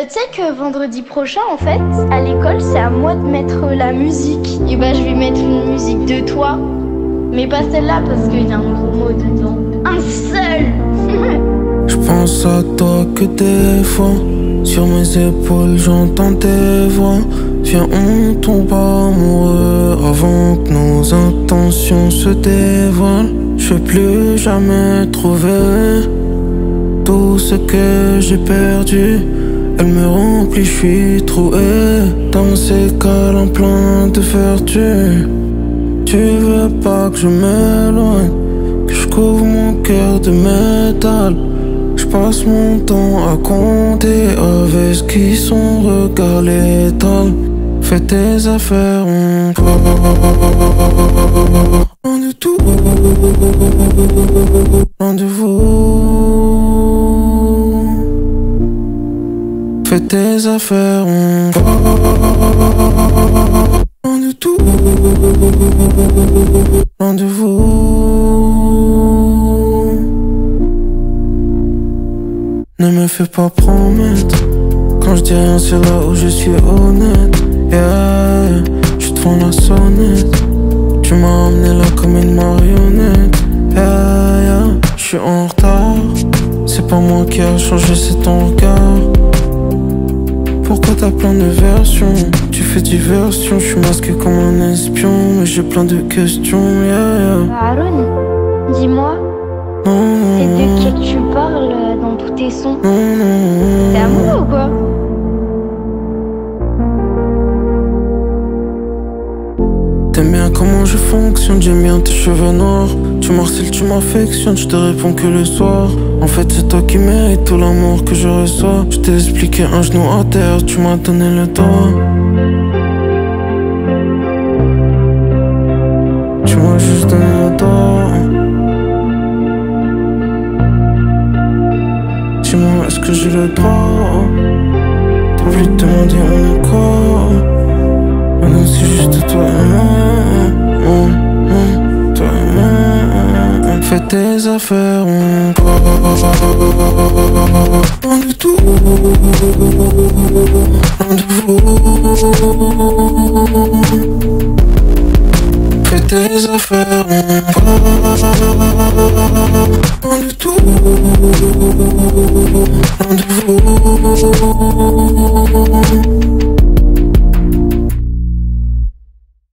Tu sais que vendredi prochain, en fait, à l'école, c'est à moi de mettre la musique. Et bah, je vais mettre une musique de toi. Mais pas celle-là, parce qu'il y a un gros mot dedans. Un seul. Je pense à toi que des fois. Sur mes épaules, j'entends tes voix. Viens, on tombe amoureux avant que nos intentions se dévoilent. Je vais plus jamais trouver tout ce que j'ai perdu. Elle me remplit, je suis troué dans ces câlins pleins de vertu. Tu veux pas que je m'éloigne, que je couvre mon cœur de métal. Je passe mon temps à compter avec ce qui son regard létal. Fais tes affaires, on loin de tout, loin de vous. Fais tes affaires, on loin de tout, loin de vous. Ne me fais pas promettre. Quand je dis rien, c'est là où je suis honnête. Yeah, je te prends la sonnette. Tu m'as emmené là comme une marionnette. Yeah, yeah, je suis en retard. C'est pas moi qui a changé, c'est ton regard. Pourquoi t'as plein de versions? Tu fais diversion, je suis masqué comme un espion. Mais j'ai plein de questions, yeah, yeah. Aaron, dis-moi, c'est de qui que tu parles dans tous tes sons? T'es amoureux ou quoi? T'aimes bien comment je fonctionne, j'aime bien tes cheveux noirs. Tu m'harcèles, tu m'affectionnes, je te réponds que le soir. En fait c'est toi qui mérites tout l'amour que je reçois. Je t'ai expliqué un genou à terre, tu m'as donné le doigt. Tu m'as juste donné le doigt. Dis-moi, est-ce que j'ai le droit? T'as voulu te demander on est quoi? Maintenant c'est juste toi et moi. Toi et moi. Fais tes affaires, on loin de tout, loin de vous. Fais tes affaires, on loin de tout, loin de vous.